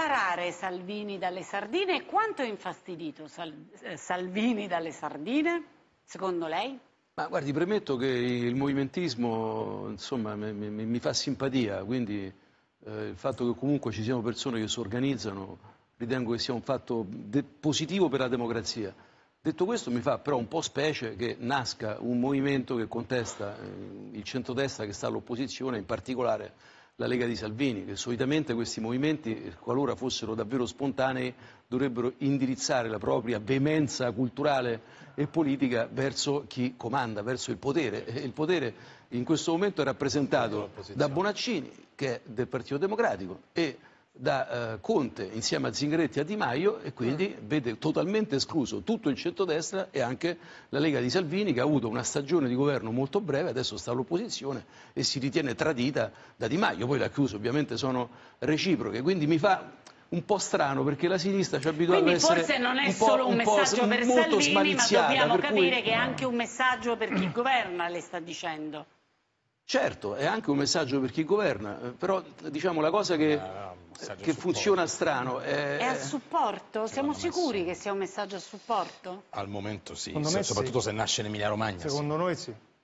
separare Salvini dalle sardine? Quanto è infastidito Salvini dalle sardine, secondo lei? Ma guardi, premetto che il movimentismo, insomma, mi fa simpatia, quindi il fatto che comunque ci siano persone che si organizzano, ritengo che sia un fatto positivo per la democrazia. Detto questo, mi fa però un po' specie che nasca un movimento che contesta il centrodestra che sta all'opposizione, in particolare la Lega di Salvini, che solitamente questi movimenti, qualora fossero davvero spontanei, dovrebbero indirizzare la propria veemenza culturale e politica verso chi comanda, verso il potere. E il potere in questo momento è rappresentato da Bonaccini, che è del Partito Democratico, e da Conte insieme a Zingaretti e a Di Maio, e quindi vede totalmente escluso tutto il centrodestra e anche la Lega di Salvini, che ha avuto una stagione di governo molto breve, adesso sta all'opposizione e si ritiene tradita da Di Maio. Poi le accuse ovviamente sono reciproche, quindi mi fa un po' strano, perché la sinistra ci ha abituato ad essere forse non è solo un messaggio per Salvini, ma dobbiamo capire che è anche un messaggio per chi governa, le sta dicendo. Certo, è anche un messaggio per chi governa, però diciamo la cosa che funziona strano è a supporto? Siamo sicuri che sia un messaggio a supporto? Al momento sì, Secondo me soprattutto sì. se nasce in Emilia Romagna. Secondo noi sì.